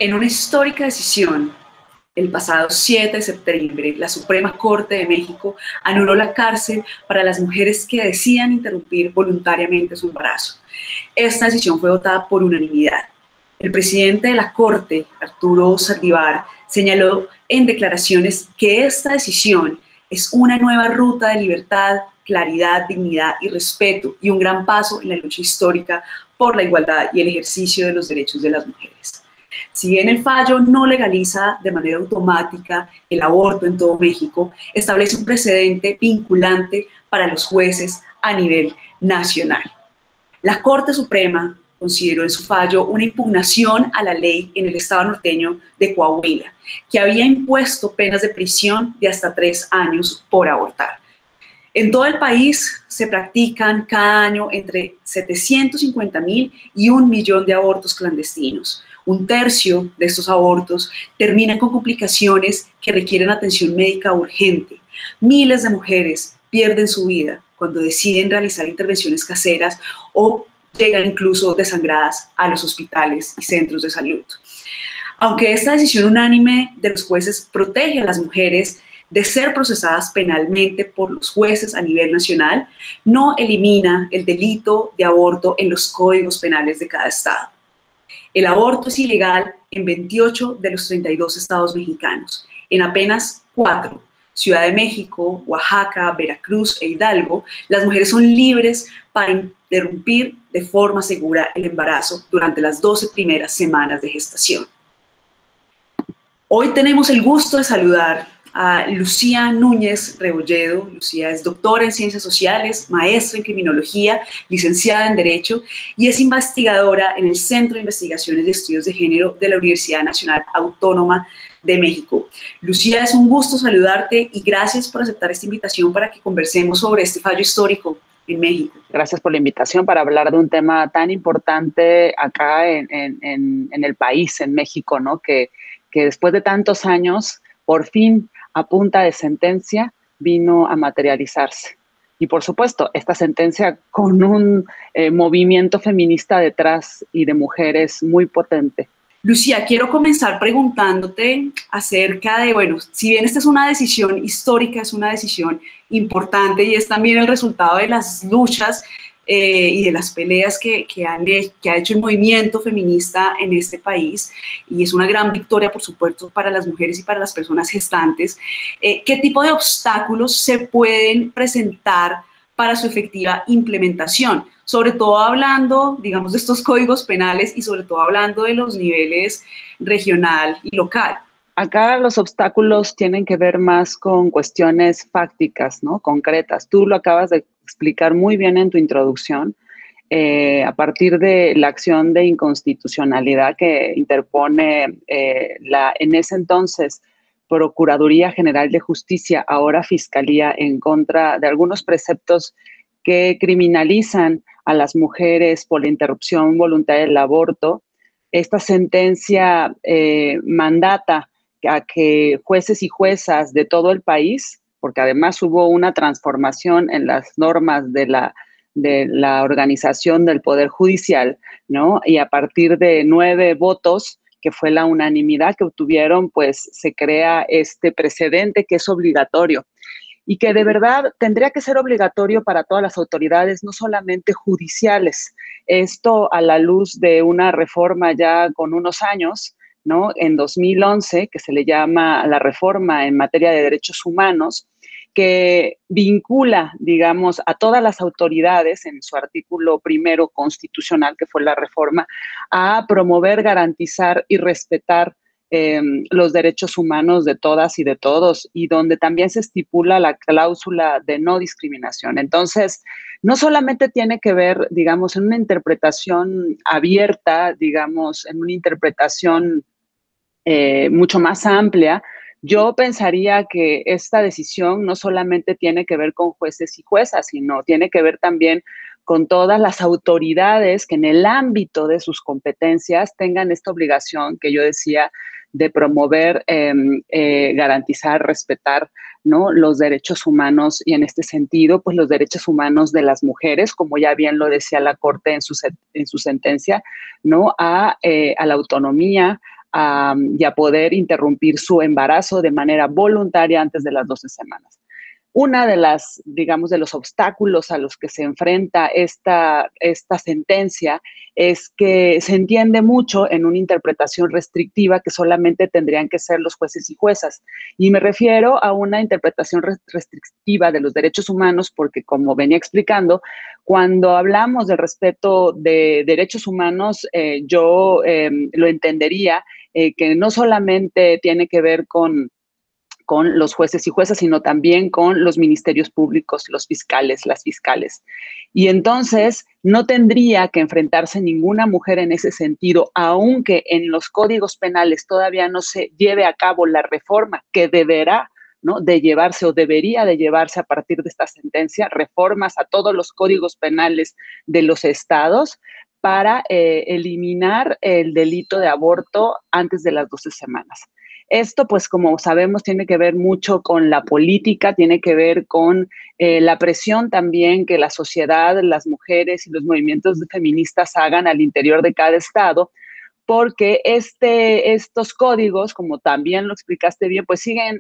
En una histórica decisión, el pasado 7 de septiembre, la Suprema Corte de México anuló la cárcel para las mujeres que decían interrumpir voluntariamente su embarazo. Esta decisión fue votada por unanimidad. El presidente de la Corte, Arturo Saldívar, señaló en declaraciones que esta decisión es una nueva ruta de libertad, claridad, dignidad y respeto y un gran paso en la lucha histórica por la igualdad y el ejercicio de los derechos de las mujeres. Si bien el fallo no legaliza de manera automática el aborto en todo México, establece un precedente vinculante para los jueces a nivel nacional. La Corte Suprema consideró en su fallo una impugnación a la ley en el estado norteño de Coahuila, que había impuesto penas de prisión de hasta 3 años por abortar. En todo el país se practican cada año entre 750,000 y 1 millón de abortos clandestinos. 1/3 de estos abortos terminan con complicaciones que requieren atención médica urgente. Miles de mujeres pierden su vida cuando deciden realizar intervenciones caseras o llegan incluso desangradas a los hospitales y centros de salud. Aunque esta decisión unánime de los jueces protege a las mujeres de ser procesadas penalmente por los jueces a nivel nacional, no elimina el delito de aborto en los códigos penales de cada estado. El aborto es ilegal en 28 de los 32 estados mexicanos. En apenas 4, Ciudad de México, Oaxaca, Veracruz e Hidalgo, las mujeres son libres para interrumpir de forma segura el embarazo durante las 12 primeras semanas de gestación. Hoy tenemos el gusto de saludar a Lucía Núñez Rebolledo. Lucía es doctora en Ciencias Sociales, maestra en Criminología, licenciada en Derecho y es investigadora en el Centro de Investigaciones de Estudios de Género de la Universidad Nacional Autónoma de México. Lucía, es un gusto saludarte y gracias por aceptar esta invitación para que conversemos sobre este fallo histórico en México. Gracias por la invitación para hablar de un tema tan importante acá en el país, en México, ¿no? Que después de tantos años, por fin, a punta de sentencia, vino a materializarse. Y por supuesto, esta sentencia con un movimiento feminista detrás y de mujeres muy potente. Lucía, quiero comenzar preguntándote acerca de, bueno, si bien esta es una decisión histórica, es una decisión importante y es también el resultado de las luchas y de las peleas que ha hecho el movimiento feminista en este país, y es una gran victoria, por supuesto, para las mujeres y para las personas gestantes. ¿Qué tipo de obstáculos se pueden presentar para su efectiva implementación? Sobre todo hablando, digamos, de estos códigos penales y sobre todo hablando de los niveles regional y local. Acá los obstáculos tienen que ver más con cuestiones fácticas, ¿no? Concretas. Tú lo acabas de explicar muy bien en tu introducción. A partir de la acción de inconstitucionalidad que interpone en ese entonces Procuraduría General de Justicia, ahora Fiscalía, en contra de algunos preceptos que criminalizan a las mujeres por la interrupción voluntaria del aborto, esta sentencia mandata a que jueces y juezas de todo el país, porque además hubo una transformación en las normas de la organización del Poder Judicial, ¿no? Y a partir de 9 votos, que fue la unanimidad que obtuvieron, pues se crea este precedente que es obligatorio y que de verdad tendría que ser obligatorio para todas las autoridades, no solamente judiciales. Esto a la luz de una reforma ya con unos años, ¿no? En 2011, que se le llama la reforma en materia de derechos humanos, que vincula, digamos, a todas las autoridades en su artículo primero constitucional, que fue la reforma, a promover, garantizar y respetar los derechos humanos de todas y de todos, y donde también se estipula la cláusula de no discriminación. Entonces, no solamente tiene que ver, digamos, en una interpretación abierta, digamos, en una interpretación mucho más amplia. Yo pensaría que esta decisión no solamente tiene que ver con jueces y juezas, sino tiene que ver también con todas las autoridades que en el ámbito de sus competencias tengan esta obligación que yo decía de promover, garantizar, respetar, ¿no?, los derechos humanos, y en este sentido, pues los derechos humanos de las mujeres, como ya bien lo decía la Corte en su sentencia, ¿no?, a la autonomía, y a poder interrumpir su embarazo de manera voluntaria antes de las 12 semanas. Una de las, digamos, de los obstáculos a los que se enfrenta esta sentencia es que se entiende mucho en una interpretación restrictiva que solamente tendrían que ser los jueces y juezas. Y me refiero a una interpretación restrictiva de los derechos humanos porque, como venía explicando, cuando hablamos del respeto de derechos humanos, yo lo entendería que no solamente tiene que ver con los jueces y juezas, sino también con los ministerios públicos, los fiscales, las fiscales. Y entonces no tendría que enfrentarse ninguna mujer en ese sentido, aunque en los códigos penales todavía no se lleve a cabo la reforma que deberá, ¿no?, de llevarse o debería de llevarse a partir de esta sentencia, reformas a todos los códigos penales de los estados para eliminar el delito de aborto antes de las 12 semanas. Esto, pues, como sabemos, tiene que ver mucho con la política, tiene que ver con la presión también que la sociedad, las mujeres y los movimientos feministas hagan al interior de cada estado, porque estos códigos, como también lo explicaste bien, pues siguen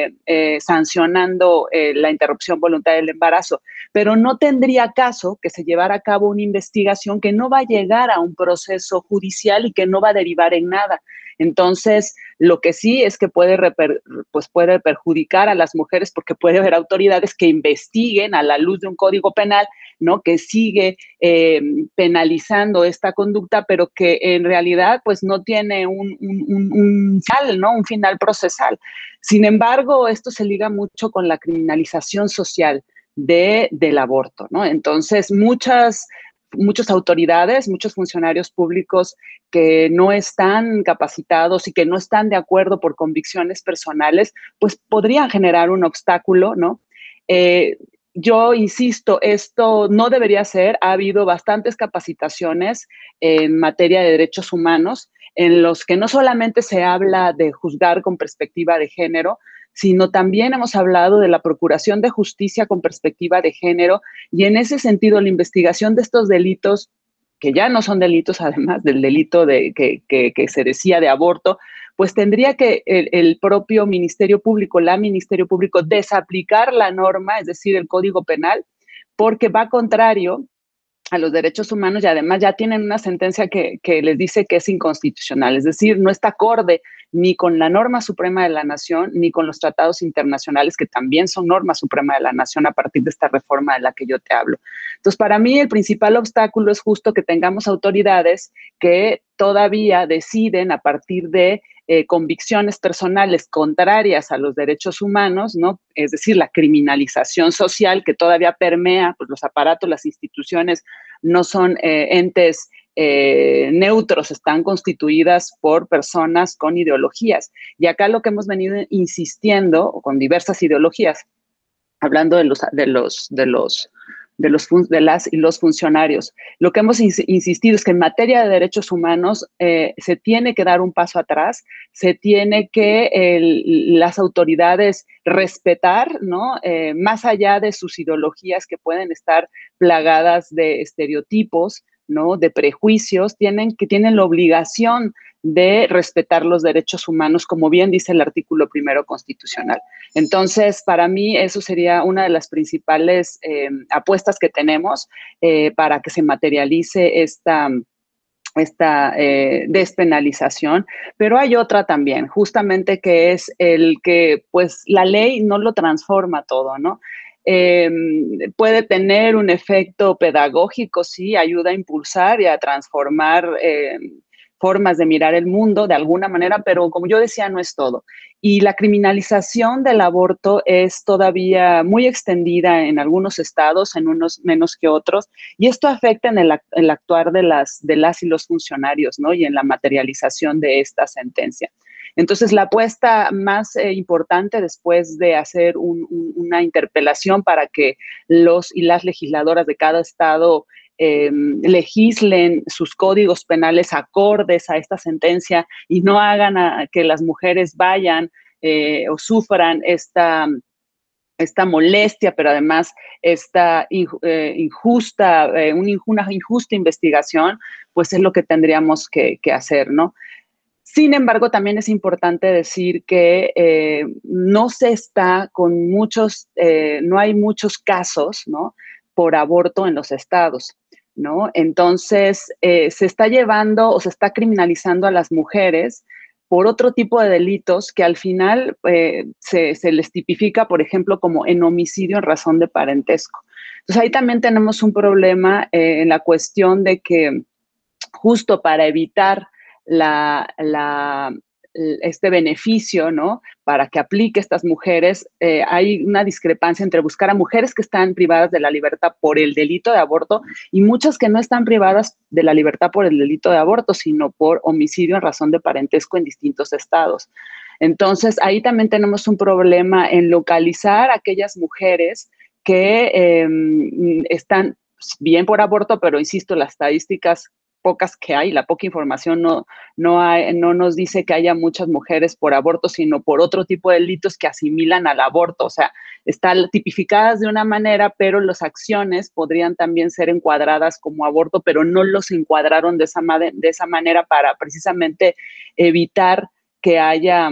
sancionando la interrupción voluntaria del embarazo, pero no tendría caso que se llevara a cabo una investigación que no va a llegar a un proceso judicial y que no va a derivar en nada. Entonces, lo que sí es que puede perjudicar a las mujeres porque puede haber autoridades que investiguen a la luz de un código penal, ¿no?, que sigue penalizando esta conducta, pero que en realidad pues no tiene un final, ¿no?, un final procesal. Sin embargo, esto se liga mucho con la criminalización social del aborto, ¿no? Entonces, muchas autoridades, muchos funcionarios públicos que no están capacitados y que no están de acuerdo por convicciones personales, pues podrían generar un obstáculo, ¿no? Yo insisto, esto no debería ser. Ha habido bastantes capacitaciones en materia de derechos humanos en los que no solamente se habla de juzgar con perspectiva de género, sino también hemos hablado de la procuración de justicia con perspectiva de género, y en ese sentido la investigación de estos delitos, que ya no son delitos, además del delito que se decía de aborto, pues tendría que el propio Ministerio Público, la Ministerio Público, desaplicar la norma, es decir, el Código Penal, porque va contrario a los derechos humanos y además ya tienen una sentencia que les dice que es inconstitucional, es decir, no está acorde ni con la norma suprema de la nación, ni con los tratados internacionales, que también son norma suprema de la nación a partir de esta reforma de la que yo te hablo. Entonces, para mí el principal obstáculo es justo que tengamos autoridades que todavía deciden a partir de convicciones personales contrarias a los derechos humanos, ¿no? Es decir, la criminalización social que todavía permea, pues los aparatos, las instituciones no son entes neutros, están constituidas por personas con ideologías. Y acá lo que hemos venido insistiendo, con diversas ideologías, hablando de las y los funcionarios. Lo que hemos insistido es que en materia de derechos humanos se tiene que dar un paso atrás, se tiene que las autoridades respetar, ¿no? Más allá de sus ideologías que pueden estar plagadas de estereotipos, ¿no?, de prejuicios, tienen la obligación de respetar los derechos humanos, como bien dice el artículo 1 constitucional. Entonces, para mí, eso sería una de las principales apuestas que tenemos para que se materialice esta despenalización, pero hay otra también, justamente, que es el que, pues, la ley no lo transforma todo, ¿no? Puede tener un efecto pedagógico, sí, ayuda a impulsar y a transformar formas de mirar el mundo de alguna manera, pero como yo decía, no es todo. Y la criminalización del aborto es todavía muy extendida en algunos estados, en unos menos que otros, y esto afecta en el actuar de las y los funcionarios, ¿no?, y en la materialización de esta sentencia. Entonces, la apuesta más importante, después de hacer una interpelación para que los y las legisladoras de cada estado legislen sus códigos penales acordes a esta sentencia y no hagan que las mujeres vayan o sufran esta molestia, pero además esta una injusta investigación, pues es lo que tendríamos que hacer, ¿no? Sin embargo, también es importante decir que no se está con muchos, no hay muchos casos, ¿no?, por aborto en los estados, ¿no? Entonces, se está llevando o se está criminalizando a las mujeres por otro tipo de delitos que al final se les tipifica, por ejemplo, como en homicidio en razón de parentesco. Entonces, ahí también tenemos un problema en la cuestión de que justo para evitar este beneficio, ¿no?, para que aplique a estas mujeres, hay una discrepancia entre buscar a mujeres que están privadas de la libertad por el delito de aborto y muchas que no están privadas de la libertad por el delito de aborto, sino por homicidio en razón de parentesco en distintos estados. Entonces, ahí también tenemos un problema en localizar a aquellas mujeres que están bien por aborto, pero insisto, las estadísticas pocas que hay, la poca información no nos dice que haya muchas mujeres por aborto, sino por otro tipo de delitos que asimilan al aborto. O sea, están tipificadas de una manera, pero las acciones podrían también ser encuadradas como aborto, pero no los encuadraron de esa manera para precisamente evitar que haya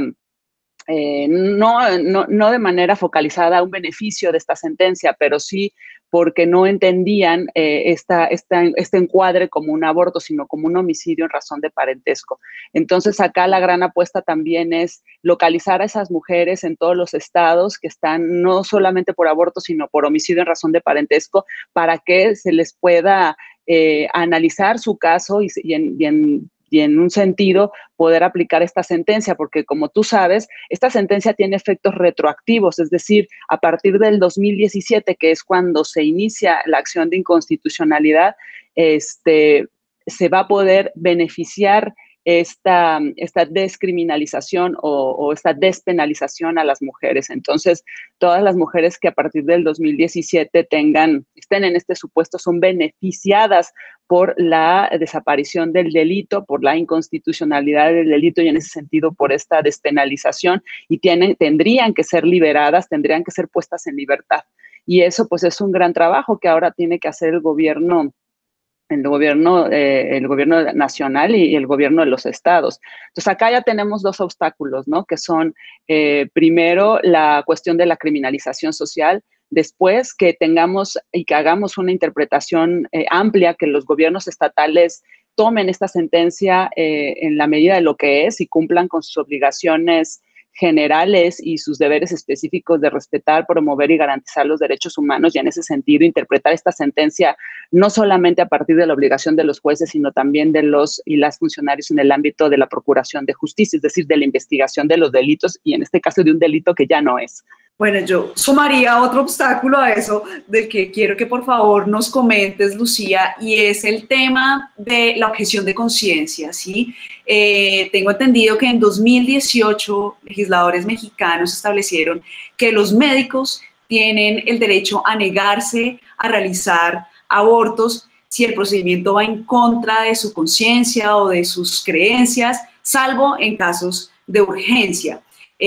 no de manera focalizada un beneficio de esta sentencia, pero sí porque no entendían este encuadre como un aborto, sino como un homicidio en razón de parentesco. Entonces, acá la gran apuesta también es localizar a esas mujeres en todos los estados que están no solamente por aborto, sino por homicidio en razón de parentesco, para que se les pueda analizar su caso y en un sentido poder aplicar esta sentencia, porque como tú sabes, esta sentencia tiene efectos retroactivos, es decir, a partir del 2017, que es cuando se inicia la acción de inconstitucionalidad, se va a poder beneficiar esta descriminalización o esta despenalización a las mujeres. Entonces, todas las mujeres que a partir del 2017 estén en este supuesto son beneficiadas por la desaparición del delito, por la inconstitucionalidad del delito y en ese sentido por esta despenalización y tendrían que ser liberadas, tendrían que ser puestas en libertad. Y eso pues es un gran trabajo que ahora tiene que hacer el gobierno nacional y el gobierno de los estados. Entonces, acá ya tenemos dos obstáculos, ¿no?, que son, primero, la cuestión de la criminalización social, después que tengamos y que hagamos una interpretación amplia, que los gobiernos estatales tomen esta sentencia en la medida de lo que es y cumplan con sus obligaciones generales y sus deberes específicos de respetar, promover y garantizar los derechos humanos y en ese sentido interpretar esta sentencia no solamente a partir de la obligación de los jueces, sino también de los y las funcionarios en el ámbito de la procuración de justicia, es decir, de la investigación de los delitos y en este caso de un delito que ya no es. Bueno, yo sumaría otro obstáculo a eso del que quiero que por favor nos comentes, Lucía, y es el tema de la objeción de conciencia, ¿sí? Tengo entendido que en 2018 legisladores mexicanos establecieron que los médicos tienen el derecho a negarse a realizar abortos si el procedimiento va en contra de su conciencia o de sus creencias, salvo en casos de urgencia.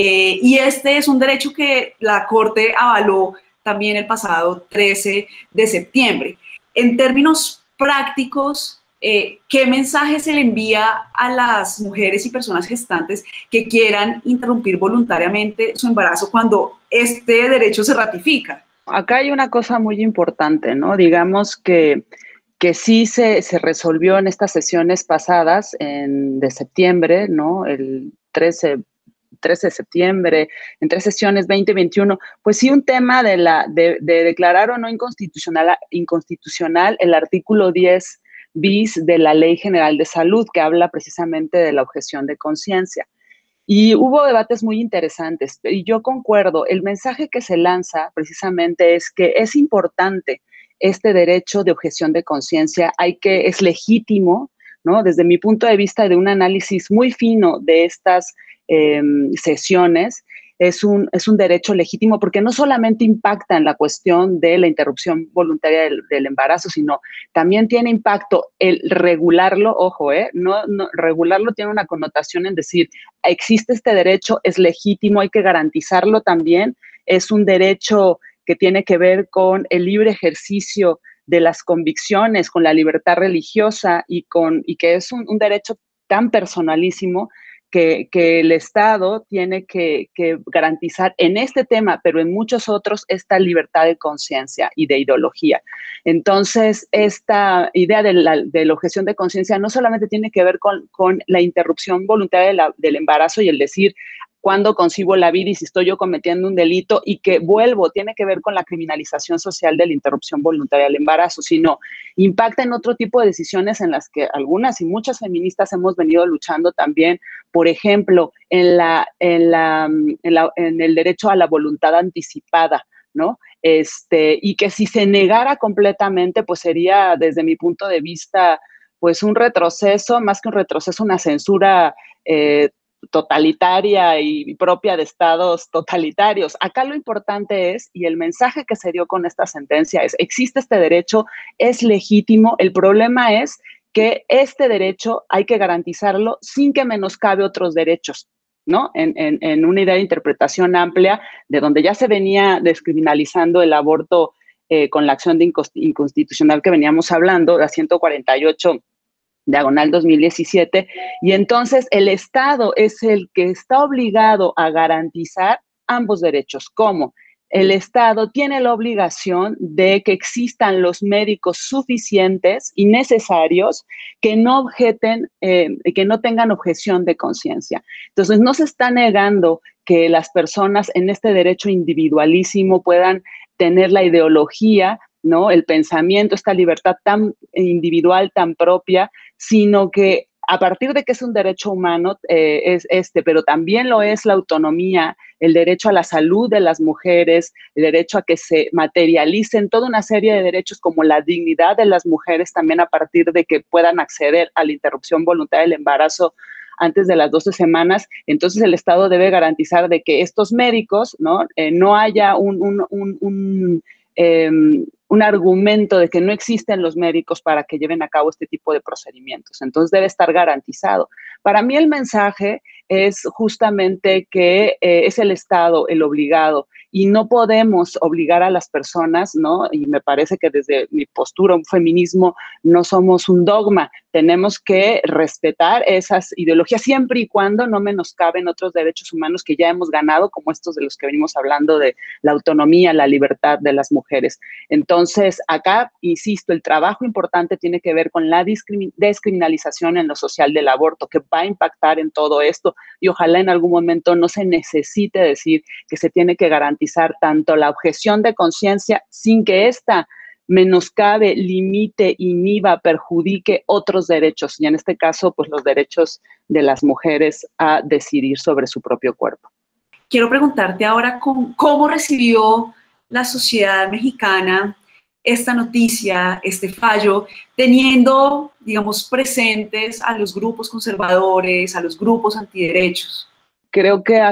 Y este es un derecho que la Corte avaló también el pasado 13 de septiembre. En términos prácticos, ¿qué mensaje se le envía a las mujeres y personas gestantes que quieran interrumpir voluntariamente su embarazo cuando este derecho se ratifica? Acá hay una cosa muy importante, ¿no? Digamos que sí se resolvió en estas sesiones pasadas de septiembre, ¿no? El 13 de septiembre, en 3 sesiones 2021, pues sí un tema de declarar o no inconstitucional el artículo 10 bis de la Ley General de Salud, que habla precisamente de la objeción de conciencia. Y hubo debates muy interesantes, y yo concuerdo, el mensaje que se lanza precisamente es que es importante este derecho de objeción de conciencia, es legítimo, ¿no? Desde mi punto de vista de un análisis muy fino de estas sesiones, es un derecho legítimo porque no solamente impacta en la cuestión de la interrupción voluntaria del embarazo, sino también tiene impacto el regularlo, ojo, regularlo tiene una connotación en decir, existe este derecho, es legítimo, hay que garantizarlo también, es un derecho que tiene que ver con el libre ejercicio de las convicciones, con la libertad religiosa y que es un derecho tan personalísimo que el Estado tiene que garantizar en este tema, pero en muchos otros, esta libertad de conciencia y de ideología. Entonces, esta idea de la objeción de conciencia no solamente tiene que ver con la interrupción voluntaria del embarazo y el decir cuándo concibo la vida y si estoy yo cometiendo un delito, y que tiene que ver con la criminalización social de la interrupción voluntaria del embarazo, sino impacta en otro tipo de decisiones en las que algunas y muchas feministas hemos venido luchando también, por ejemplo, en el derecho a la voluntad anticipada, ¿no? Y que si se negara completamente, pues sería, desde mi punto de vista, pues un retroceso, más que un retroceso, una censura totalitaria y propia de estados totalitarios. Acá lo importante es, y el mensaje que se dio con esta sentencia es, existe este derecho, es legítimo, el problema es que este derecho hay que garantizarlo sin que menoscabe otros derechos, ¿no? En una idea de interpretación amplia, de donde ya se venía descriminalizando el aborto con la acción de inconstitucional que veníamos hablando, la 148 diagonal 2017, y entonces el Estado es el que está obligado a garantizar ambos derechos. ¿Cómo? El Estado tiene la obligación de que existan los médicos suficientes y necesarios que no objeten, que no tengan objeción de conciencia. Entonces, no se está negando que las personas en este derecho individualísimo puedan tener la ideología, ¿no? El pensamiento, esta libertad tan individual, tan propia, sino que a partir de que es un derecho humano, pero también lo es la autonomía, el derecho a la salud de las mujeres, el derecho a que se materialicen toda una serie de derechos como la dignidad de las mujeres, también a partir de que puedan acceder a la interrupción voluntaria del embarazo antes de las 12 semanas. Entonces el Estado debe garantizar de que estos médicos, ¿no? No haya un argumento de que no existen los médicos para que lleven a cabo este tipo de procedimientos. Entonces debe estar garantizado. Para mí el mensaje es justamente que es el Estado el obligado y no podemos obligar a las personas, ¿no? Y me parece que desde mi postura, un feminismo, no somos un dogma. Tenemos que respetar esas ideologías siempre y cuando no menoscaben otros derechos humanos que ya hemos ganado, como estos de los que venimos hablando, de la autonomía, la libertad de las mujeres. Entonces, acá, insisto, el trabajo importante tiene que ver con la descriminalización en lo social del aborto, que va a impactar en todo esto, y ojalá en algún momento no se necesite decir que se tiene que garantizar tanto la objeción de conciencia sin que ésta menoscabe, limite, inhiba, perjudique otros derechos, y en este caso, pues los derechos de las mujeres a decidir sobre su propio cuerpo. Quiero preguntarte ahora cómo recibió la sociedad mexicana esta noticia, este fallo, teniendo, digamos, presentes a los grupos conservadores, a los grupos antiderechos. Creo que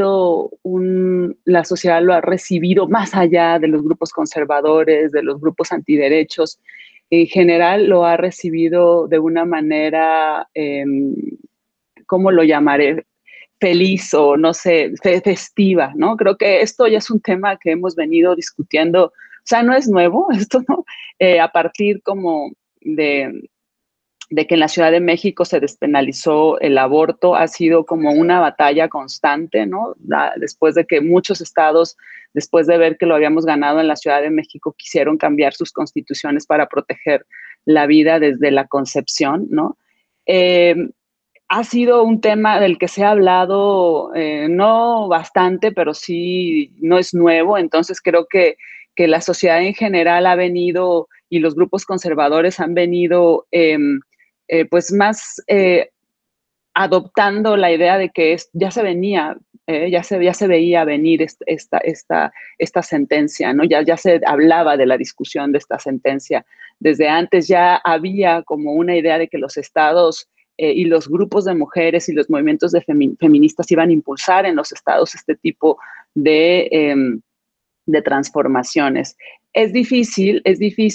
la sociedad lo ha recibido más allá de los grupos conservadores, de los grupos antiderechos. En general lo ha recibido de una manera, ¿cómo lo llamaré? Feliz o no sé, festiva, ¿no? Creo que esto ya es un tema que hemos venido discutiendo, o sea, no es nuevo, esto, ¿no? A partir como de que en la Ciudad de México se despenalizó el aborto, ha sido como una batalla constante, ¿no? Después de que muchos estados, después de ver que lo habíamos ganado en la Ciudad de México, quisieron cambiar sus constituciones para proteger la vida desde la concepción, ¿no? Ha sido un tema del que se ha hablado, no bastante, pero sí no es nuevo. Entonces creo que la sociedad en general ha venido, y los grupos conservadores han venido, pues más adoptando la idea de que ya se venía, ya se veía venir esta sentencia, ¿no? Ya se hablaba de la discusión de esta sentencia. Desde antes ya había como una idea de que los estados y los grupos de mujeres y los movimientos de feministas iban a impulsar en los estados este tipo de transformaciones. Es difícil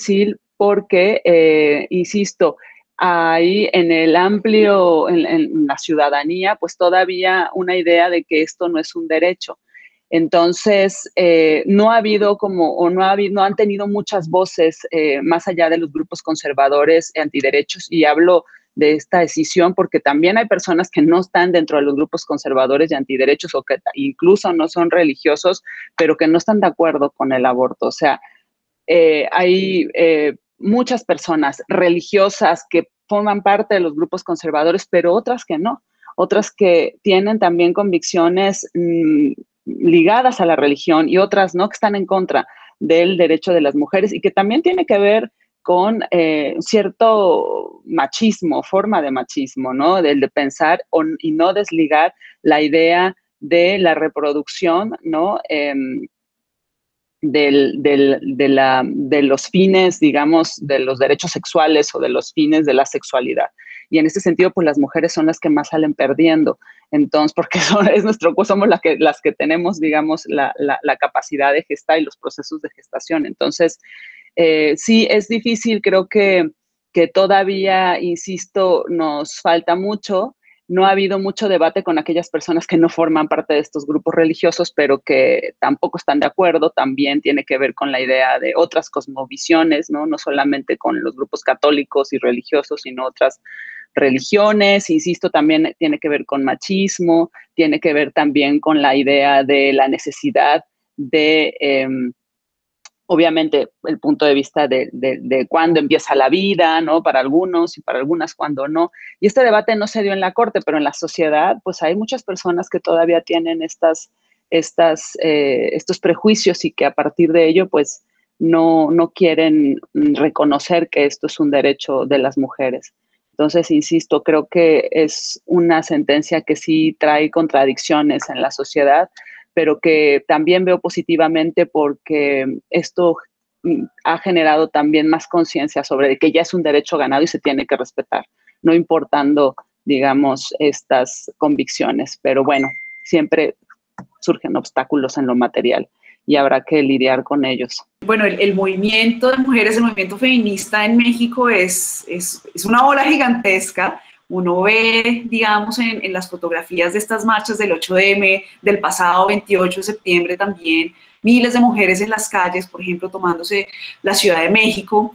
porque, insisto, hay en el amplio, en la ciudadanía, pues todavía una idea de que esto no es un derecho. Entonces, no ha habido no han tenido muchas voces más allá de los grupos conservadores antiderechos, y hablo de esta decisión, porque también hay personas que no están dentro de los grupos conservadores y antiderechos o que incluso no son religiosos, pero que no están de acuerdo con el aborto. O sea, hay muchas personas religiosas que forman parte de los grupos conservadores, pero otras que no, otras que tienen también convicciones ligadas a la religión y otras no, que están en contra del derecho de las mujeres y que también tiene que ver con cierto machismo, forma de machismo, ¿no? Del de pensar y no desligar la idea de la reproducción, ¿no? De los fines, digamos, de los derechos sexuales o de los fines de la sexualidad. Y en este sentido, pues las mujeres son las que más salen perdiendo. Entonces, porque somos las que tenemos, digamos, la capacidad de gestar y los procesos de gestación. Entonces, sí, es difícil, creo que todavía, insisto, nos falta mucho. No ha habido mucho debate con aquellas personas que no forman parte de estos grupos religiosos, pero que tampoco están de acuerdo. También tiene que ver con la idea de otras cosmovisiones, ¿no? No solamente con los grupos católicos y religiosos, sino otras religiones. Insisto, también tiene que ver con machismo, tiene que ver también con la idea de la necesidad de obviamente el punto de vista de cuándo empieza la vida, ¿no? Para algunos y para algunas cuándo no. Y este debate no se dio en la corte, pero en la sociedad, pues hay muchas personas que todavía tienen estos prejuicios y que a partir de ello, pues no quieren reconocer que esto es un derecho de las mujeres. Entonces, insisto, creo que es una sentencia que sí trae contradicciones en la sociedad, pero que también veo positivamente porque esto ha generado también más conciencia sobre que ya es un derecho ganado y se tiene que respetar, no importando, digamos, estas convicciones. Pero bueno, siempre surgen obstáculos en lo material y habrá que lidiar con ellos. Bueno, el movimiento de mujeres, el movimiento feminista en México es una ola gigantesca. Uno ve, digamos, en las fotografías de estas marchas del 8M, del pasado 28 de septiembre también, miles de mujeres en las calles, por ejemplo, tomándose la Ciudad de México.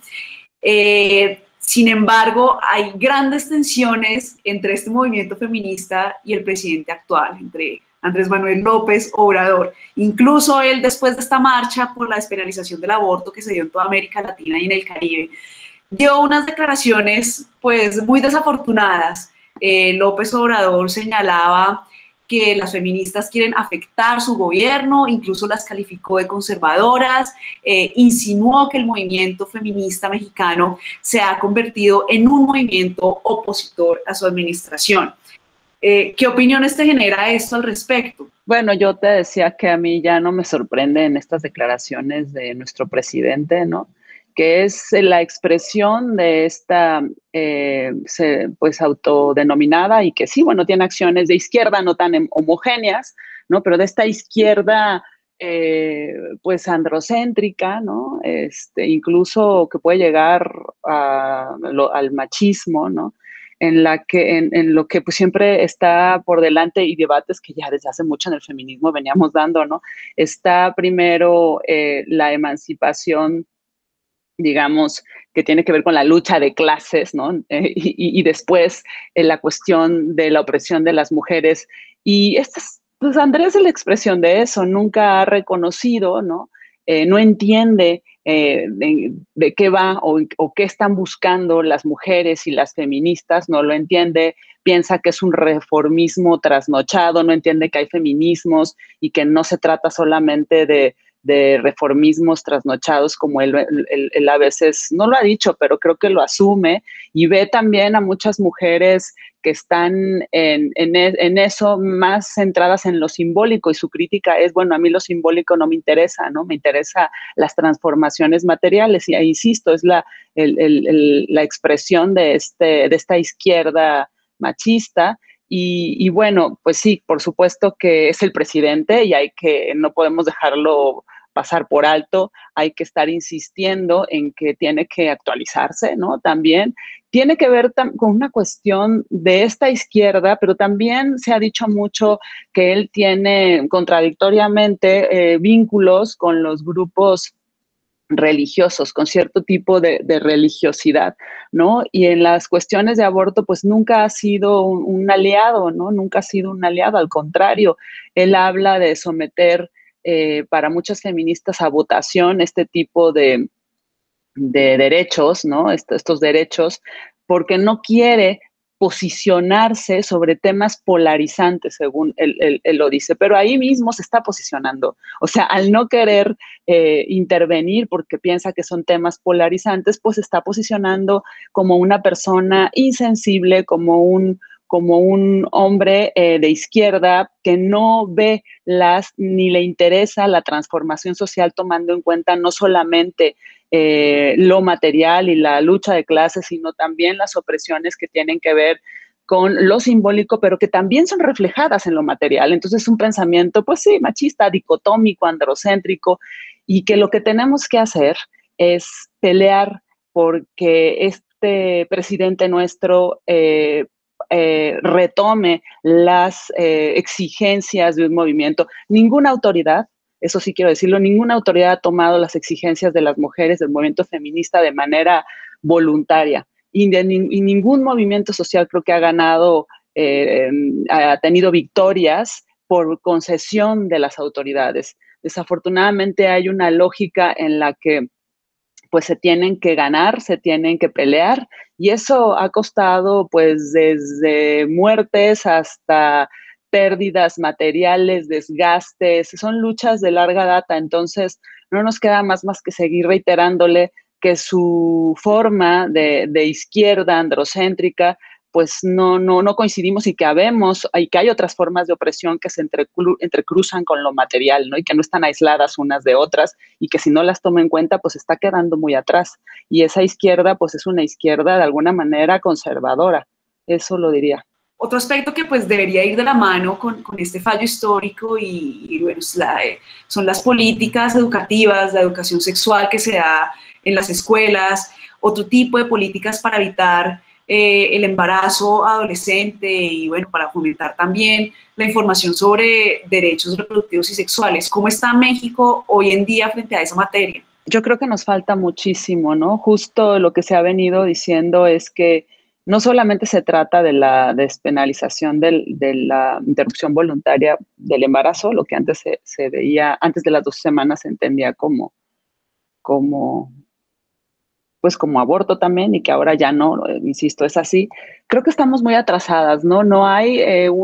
Sin embargo, hay grandes tensiones entre este movimiento feminista y el presidente actual, entre Andrés Manuel López Obrador. Incluso él, después de esta marcha por la despenalización del aborto que se dio en toda América Latina y en el Caribe, dio unas declaraciones pues muy desafortunadas. López Obrador señalaba que las feministas quieren afectar su gobierno, incluso las calificó de conservadoras, insinuó que el movimiento feminista mexicano se ha convertido en un movimiento opositor a su administración. ¿Qué opiniones te genera esto al respecto? Bueno, yo te decía que a mí ya no me sorprenden estas declaraciones de nuestro presidente, ¿no? Que es la expresión de esta, pues, autodenominada y que sí, bueno, tiene acciones de izquierda no tan homogéneas, ¿no? Pero de esta izquierda, pues, androcéntrica, ¿no? Incluso que puede llegar al machismo, ¿no? En lo que pues siempre está por delante y debates que ya desde hace mucho en el feminismo veníamos dando, ¿no? Está primero la emancipación, digamos, que tiene que ver con la lucha de clases, ¿no? Y después la cuestión de la opresión de las mujeres. Y pues Andrés es la expresión de eso, nunca ha reconocido, ¿no? No entiende de qué va o qué están buscando las mujeres y las feministas, no lo entiende, piensa que es un reformismo trasnochado, no entiende que hay feminismos y que no se trata solamente de reformismos trasnochados, como él a veces no lo ha dicho, pero creo que lo asume, y ve también a muchas mujeres que están en eso más centradas en lo simbólico, y su crítica es, bueno, a mí lo simbólico no me interesa, ¿no? Me interesa las transformaciones materiales, y ahí insisto, es la expresión de esta izquierda machista. Y bueno, pues sí, por supuesto que es el presidente y no podemos dejarlo pasar por alto, hay que estar insistiendo en que tiene que actualizarse, ¿no? También tiene que ver con una cuestión de esta izquierda, pero también se ha dicho mucho que él tiene contradictoriamente vínculos con los grupos religiosos, con cierto tipo de religiosidad, ¿no? Y en las cuestiones de aborto, pues nunca ha sido un aliado, ¿no? Nunca ha sido un aliado, al contrario, él habla de someter para muchas feministas a votación este tipo de derechos, ¿no? Estos derechos, porque no quiere posicionarse sobre temas polarizantes, según él lo dice, pero ahí mismo se está posicionando. O sea, al no querer intervenir porque piensa que son temas polarizantes, pues se está posicionando como una persona insensible, como un hombre de izquierda que no ve ni le interesa la transformación social, tomando en cuenta no solamente lo material y la lucha de clases, sino también las opresiones que tienen que ver con lo simbólico, pero que también son reflejadas en lo material. Entonces, un pensamiento, pues sí, machista, dicotómico, androcéntrico, y que lo que tenemos que hacer es pelear porque este presidente nuestro retome las exigencias de un movimiento. Ninguna autoridad, eso sí quiero decirlo, ninguna autoridad ha tomado las exigencias de las mujeres del movimiento feminista de manera voluntaria. Y ningún movimiento social creo que ha ganado, ha tenido victorias por concesión de las autoridades. Desafortunadamente hay una lógica en la que pues se tienen que ganar, se tienen que pelear, y eso ha costado pues desde muertes hasta pérdidas materiales, desgastes, son luchas de larga data. Entonces no nos queda más que seguir reiterándole que su forma de izquierda androcéntrica pues no coincidimos, y que habemos, y que hay otras formas de opresión que se entrecruzan con lo material, ¿no? Y que no están aisladas unas de otras, y que si no las toma en cuenta, pues está quedando muy atrás. Y esa izquierda, pues es una izquierda de alguna manera conservadora, eso lo diría. Otro aspecto que pues debería ir de la mano con este fallo histórico y bueno, son las políticas educativas, la educación sexual que se da en las escuelas, otro tipo de políticas para evitar el embarazo adolescente y bueno, para fomentar también la información sobre derechos reproductivos y sexuales. ¿Cómo está México hoy en día frente a esa materia? Yo creo que nos falta muchísimo, ¿no? Justo lo que se ha venido diciendo es que no solamente se trata de la despenalización de la interrupción voluntaria del embarazo, lo que antes se veía, antes de las 12 semanas se entendía como pues como aborto también, y que ahora ya no, insisto, es así. Creo que estamos muy atrasadas, ¿no? No hay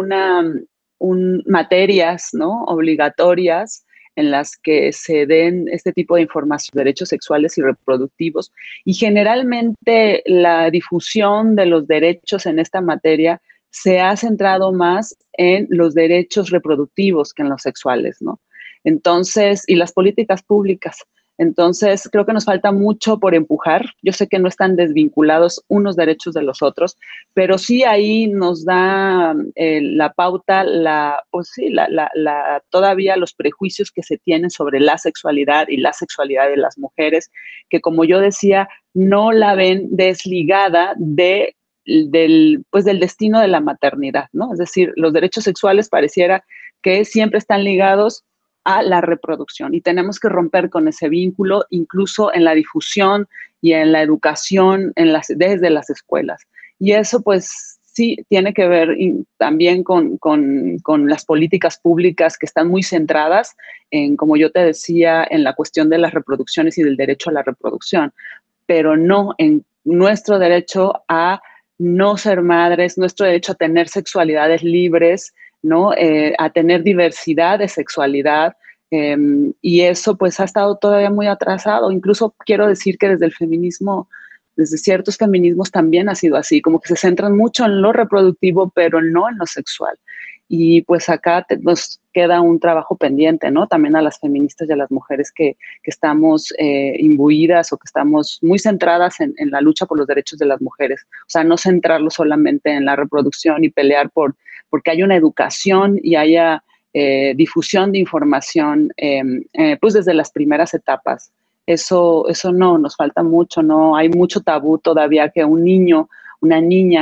materias, ¿no? Obligatorias en las que se den este tipo de información, derechos sexuales y reproductivos. Y generalmente la difusión de los derechos en esta materia se ha centrado más en los derechos reproductivos que en los sexuales, ¿no? Entonces, y las políticas públicas. Entonces, creo que nos falta mucho por empujar. Yo sé que no están desvinculados unos derechos de los otros, pero sí ahí nos da la pauta, pues sí, todavía los prejuicios que se tienen sobre la sexualidad y la sexualidad de las mujeres, que como yo decía, no la ven desligada del destino de la maternidad, ¿no? Es decir, los derechos sexuales pareciera que siempre están ligados a la reproducción, y tenemos que romper con ese vínculo, incluso en la difusión y en la educación desde las escuelas. Y eso pues sí tiene que ver también con las políticas públicas que están muy centradas en, como yo te decía, en la cuestión de las reproducciones y del derecho a la reproducción, pero no en nuestro derecho a no ser madres, nuestro derecho a tener sexualidades libres, ¿no? A tener diversidad de sexualidad, y eso pues ha estado todavía muy atrasado. Incluso quiero decir que desde el feminismo, desde ciertos feminismos también ha sido así, como que se centran mucho en lo reproductivo, pero no en lo sexual. Y pues acá nos queda un trabajo pendiente, ¿no? También a las feministas y a las mujeres que estamos imbuidas, o que estamos muy centradas en la lucha por los derechos de las mujeres. O sea, no centrarlo solamente en la reproducción y pelear porque haya una educación y haya difusión de información, pues desde las primeras etapas. Eso no, nos falta mucho, no hay mucho tabú todavía que un niño, una niña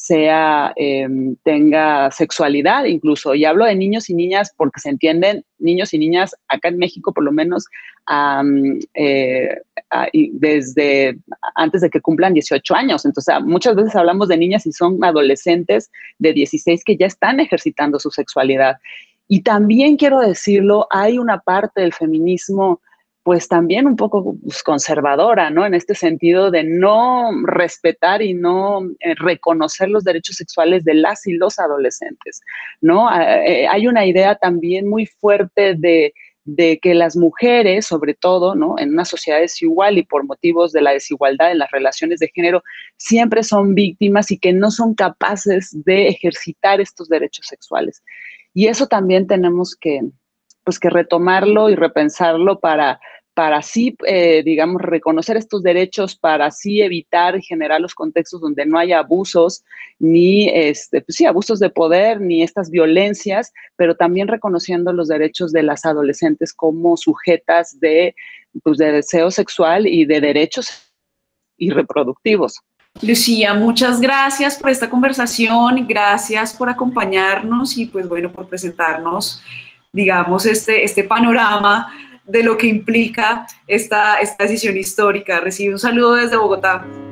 tenga sexualidad incluso. Y hablo de niños y niñas porque se entienden niños y niñas acá en México, por lo menos desde antes de que cumplan 18 años. Entonces, muchas veces hablamos de niñas y son adolescentes de 16 que ya están ejercitando su sexualidad. Y también quiero decirlo, hay una parte del feminismo pues también un poco conservadora, ¿no? En este sentido de no respetar y no reconocer los derechos sexuales de las y los adolescentes, ¿no? Hay una idea también muy fuerte de que las mujeres, sobre todo, ¿no? En una sociedad desigual y por motivos de la desigualdad en las relaciones de género, siempre son víctimas y que no son capaces de ejercitar estos derechos sexuales. Y eso también tenemos que retomarlo y repensarlo para así, digamos, reconocer estos derechos, para así evitar y generar los contextos donde no haya abusos, ni abusos de poder, ni estas violencias, pero también reconociendo los derechos de las adolescentes como sujetas de deseo sexual y de derechos y reproductivos. Lucía, muchas gracias por esta conversación, gracias por acompañarnos y pues bueno, por presentarnos, digamos, este panorama de lo que implica esta decisión histórica. Recibe un saludo desde Bogotá.